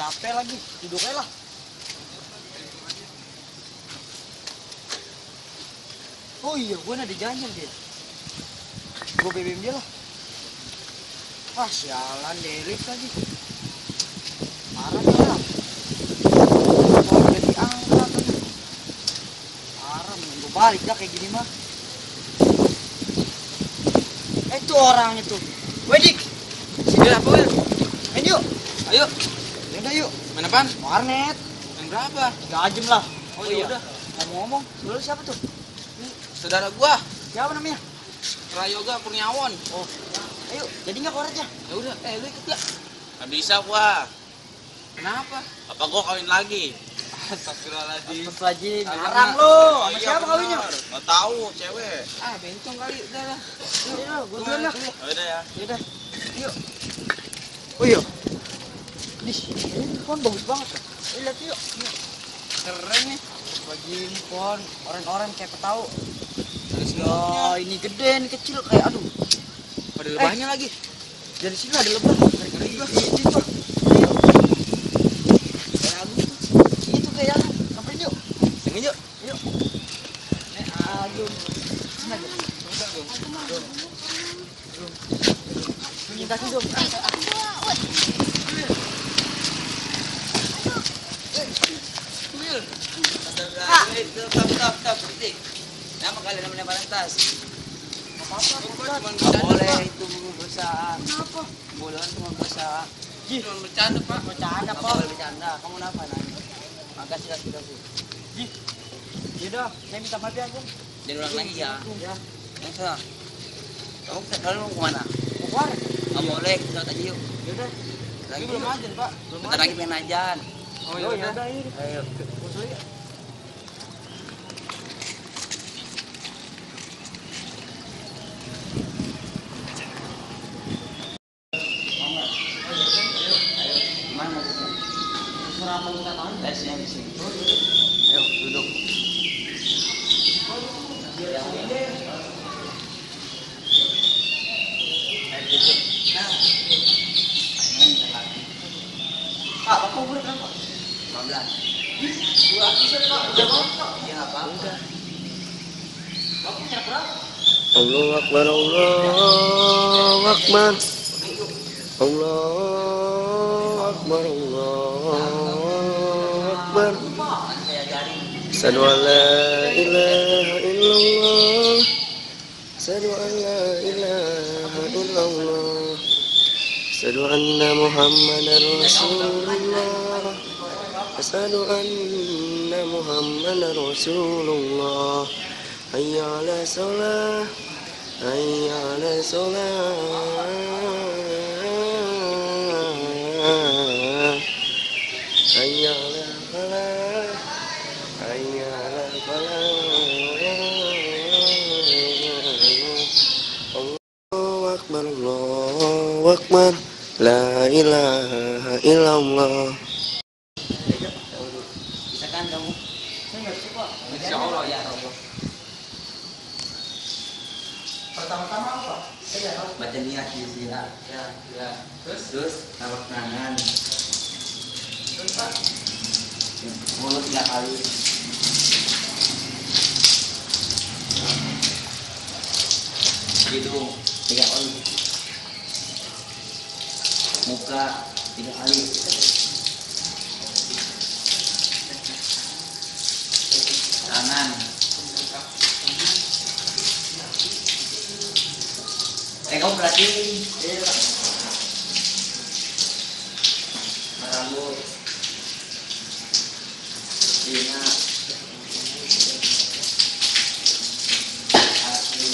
capek lagi, duduk aja lah. Oh iya, gue ada janji dia. Gue BBM dia lah. Wah sialan, delete lagi. Parah nih lah. Mau udah diangkat lagi. Parah, mending gue balik dah kayak gini mah. Itu orangnya tuh. Wedik. Sini apa, Wil? Main yuk. Ayo. Yaudah yuk. Main apaan? Warnet. Main berapa? 3 jam lah. Oh iya udah. Ngomong-ngomong, lu siapa tuh? Saudara gua, Siapa namanya? Prayoga Kurniawan. Oh, ayo, jadi nggak koretnya? Ya udah, lu ikut gak? Gak bisa gua. Kenapa? Apa gua kawin lagi? Astagfirullahaladzim. Astagfirullahaladzim, ngarang lu. Sama siapa kawinnya? Gak tahu, cewek. Bencong kali, udah lah. Yuk, gue duluan lah. Udah ya. Yaudah, yuk. Oh iya. Nih, ini pohon bagus banget kan? Lihat yuk. Keren nih. Bagi pohon, orang-orang kayak tahu. Ya, Ya, ini gede, ini kecil kayak aduh. ada lebahnya lagi. Dari sini ada lebah. Dari juga. Itu. Ayo. Kayak agung tuh. Itu kayak agung. Samperin yuk. Sini yuk. Yuk. Agung. Sini aja. Minta sih dong. Wil. Stop. Berhenti. Nama kalian namanya Barantas. Apa-apa. Nggak Boleh itu berusaha. Kenapa? Boleh cuma berusaha. Cuma bercanda, Pak. Bercanda, Apa Pak. boleh bercanda? Kamu kenapa nanya? Makasih lah sudah, Bu. Yaudah, saya minta maaf ya, Bung. Jangan ulang lagi ya. Ya. Masa? Kamu mau kemana? Keluar. Nggak boleh, kita aja yuk. Yaudah. Lagi belum ajan, Pak. Bentar lagi pengen ajan. Oh, yaudah. Ayo. Usul ya. Gimana? Terserah apa kita tahu. Tesnya di sini. Ayo, duduk. Pak, Bapak umur berapa? 15. Udah mau, Pak. Iya, apa? Udah. Bapak nyerap berapa? Allahu Akbar, Allahu Akbar, Allahu Akbar, Allahu Akbar. Saya ajarin. Asyhadu an la ilaha illallah, asyhadu an la ilaha illallah, asyhadu anna Muhammadar Rasulullah, asyhadu anna Muhammadar Rasulullah. Hayya 'ala shalah, hayya 'ala shalah, hayya 'ala falah, hayya 'ala falah. Allahu Akbar, Allahu Akbar, la ilaha illallah. Bisa kan kamu? Saya nggak suka. Insya Allah ya Allah. Pertama-tama apa? Saya nggak tahu. Baca niat di sini. Ya. Terus taruh tangan. Terus, Pak. Mulut 3 kali. Hidung 3 kali. Muka 3 kali. Tangan. Kamu perhatiin. Rambut. Telinga. Kaki.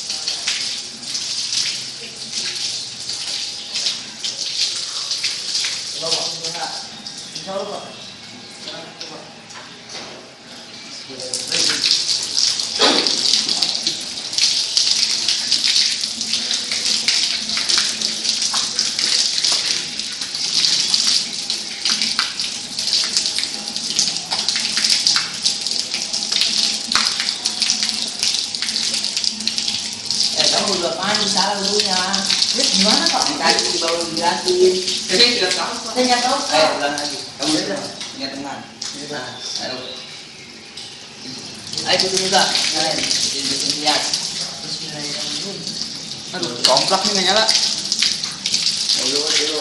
Coba Pak, Insya Allah, Pak. Kamu udah apaan? Salah dulunya. Gimana, Pak? Tadi di bawah dijelasin. Saya nggak tahu, Pak. Ayo ulang lagi. Kamu udah ingat dengan. Nah, ayo. Ayo duduk juga. Nah, bikin lihat. Aduh, komplak nih nggak nyala. Dulu.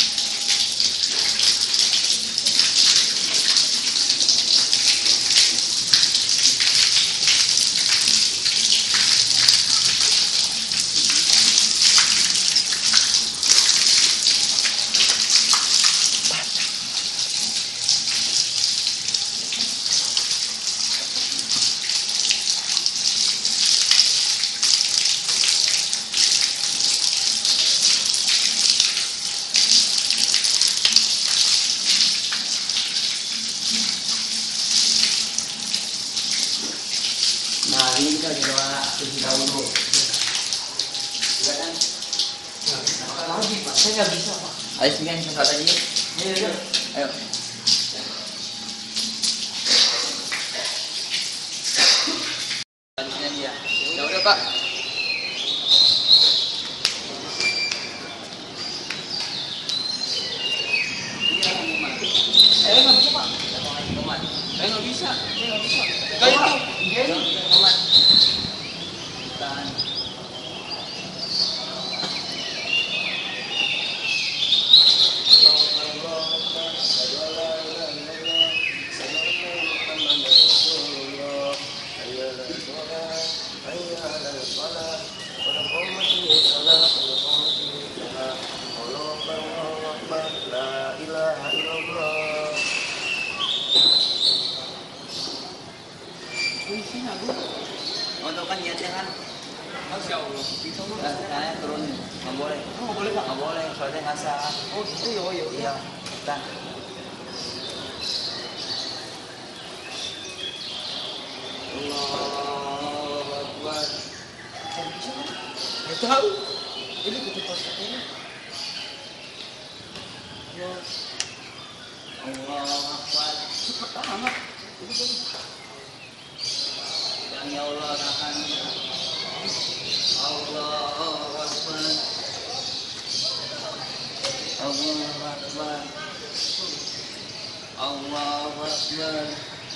Nah, ini kita coba cuci dahulu. Iya kan? Lagi Pak, saya nggak bisa Pak. Ayo sini yang satu aja. Iya. Ayo. Sini aja. Ya udah Pak. Saya nggak bisa Pak. Saya nggak bisa. Kayak itu. Mau tahu kan niatnya kan? Masya Allah. Saya turun, nggak boleh. Oh, nggak boleh Pak. Nggak boleh, soalnya ngasah. Oh gitu ya, oh ya. Iya, kita. Allahu Akbar. Nggak tahu. Ini kutu pasaknya. Allahu Akbar. Cepat amat. Dan ya Allah akan Allahu Akbar. Allahu Akbar. Allahu Akbar.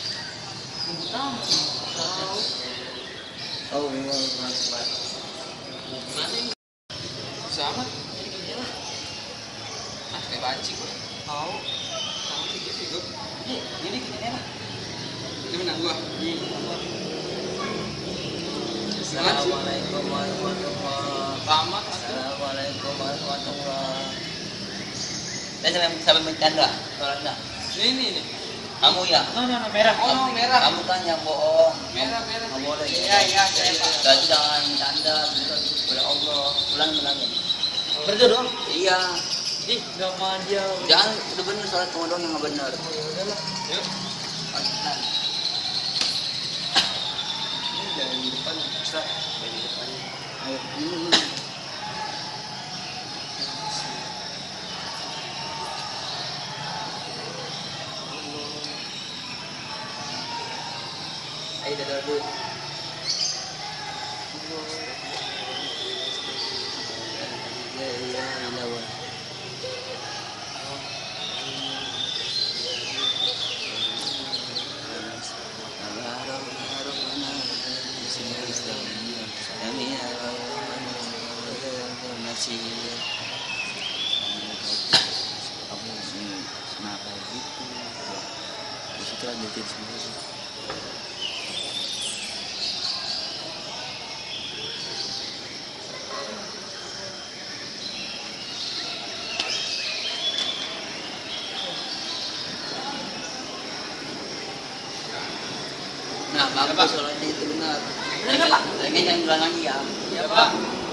Allahu Akbar. Sama. Ah, kayak banci kok. Tahu. Tahu gitu. Ini gini lah. Ini menang gua. Assalamualaikum warahmatullahi Tamat. Assalamualaikum warahmatullahi. Dan sampai bercanda, soalnya. Ini. Kamu ya? No, merah. Oh, no, merah. Kamu kan yang bohong. Merah. Nggak boleh. Iya, saya Pak. Jadi jangan bercanda, kepada Allah. Ulang. Berdoa doang. Iya. Ih, nggak mau dia. Jangan udah bener sholat kamu doang yang nggak bener. Oh, ya udahlah. Yuk. Nah, Ini dari depan, Ustaz. Dari depan. ayo. Ayo dadah dulu. Kenapa gitu? Di situ lanjutin sendiri. Nah, bagus sholatnya itu benar. Benar, Pak? Lagi jangan bilang lagi ya. Iya, Pak.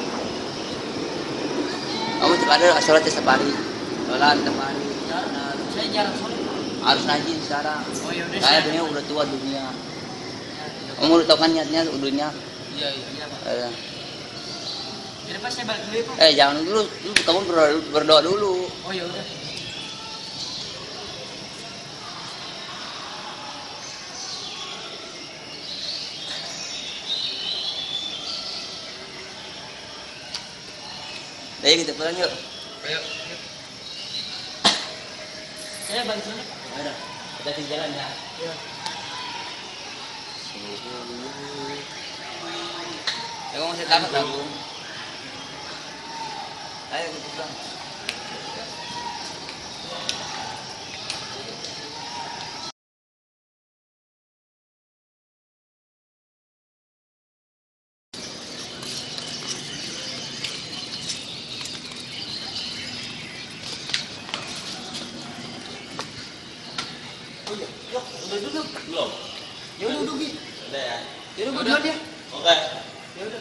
Kamu terkadang sholatnya setiap hari. Sholat setiap hari. Nah, saya jarang sholat. Harus rajin sekarang. Oh, ya udah. Saya dunia udah tua dunia. Kamu udah tahu kan niatnya dunia? Iya, Pak. Jadi Pak, saya balik dulu ya, Pak. Jangan dulu, kamu berdoa dulu. Oh, ya udah. Ayo kita pulang yuk. Ayo. Saya balik dulu. Udah, kita di jalan ya. Iya. Aku masih takut aku. Ayo kita pulang. Oh iya, yuk, udah duduk. Belum. Ya udah duduk, Gi. Udah ya. Ya udah, gua duluan ya. Oke. Ya udah.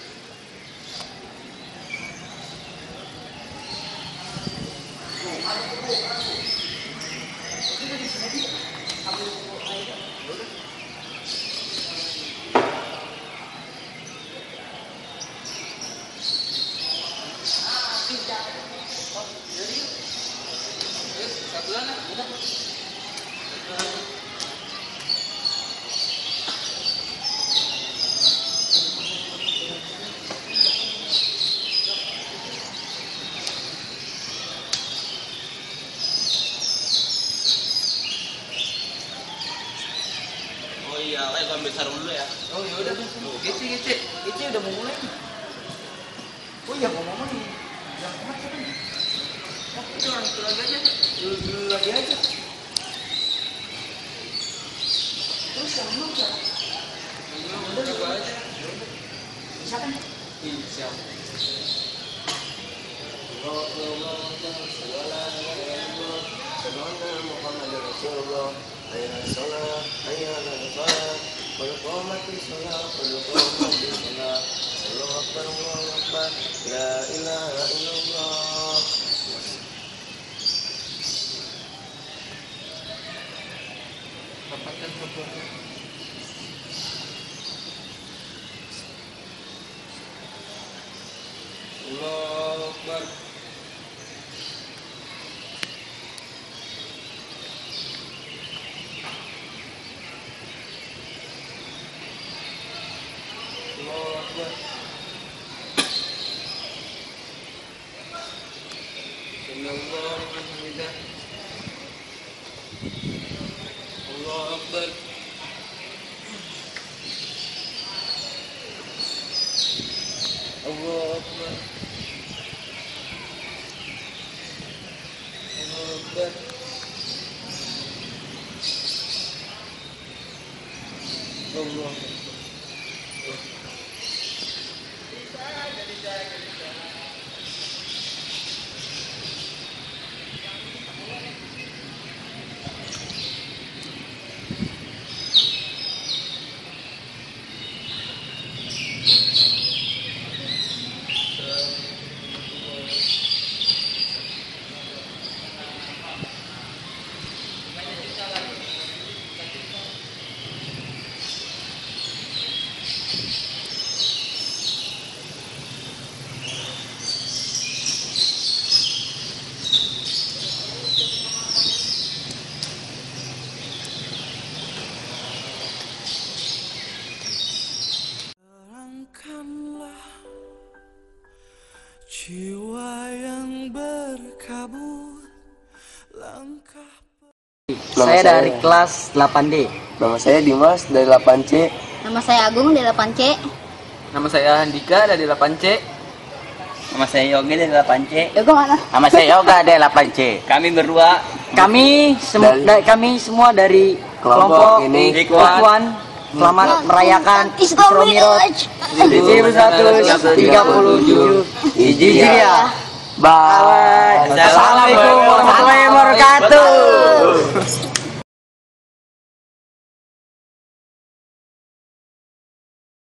Oh iya, ayo gua ambil sarung dulu ya. Oh ya udah, Gici udah mau mulai nih. Oh iya, ngomong nih. Yang kemana siapa nih? Oh, itu orang itu lagi aja. Dulu lagi aja. Terus yang belum siapa? Udah juga aja. Bisa kan? Insya Rapatkan fotonya. Allah Akbar. Allah Akbar. Sallallahu alaihi wasallam. Allah Akbar. Allah Akbar. Allah Akbar. Allah Akbar. Terangkanlah jiwa yang berkabut langkah. Saya dari kelas 8D. Nama saya Dimas dari 8C. Nama saya Agung dari 8C. Nama saya Handika dari 8C. Nama saya Yogi dari 8C. Yoga mana? Nama saya Yoga dari 8C. Kami berdua Kami semua dari kelompok ini. Ikhwan. Selamat merayakan Isra Miraj 1437 Hijriah. Bye. Assalamualaikum warahmatullahi